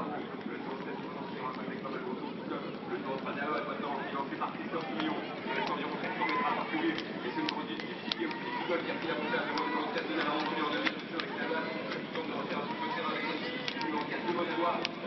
Le tour 7 qui va avec pas mal de ressources du club. Le tour Spanero est maintenant financé par Christophe Millon. Il reste environ 700 mètres à parcourir. Et c'est une conduite difficile aussi. Fugol qui a pris la montée à 0 numéro 4 de la rentrée en deuxième position avec Navas. Il tente de refaire un petit peu de terrain avec son petit numéro 4 de Monadois.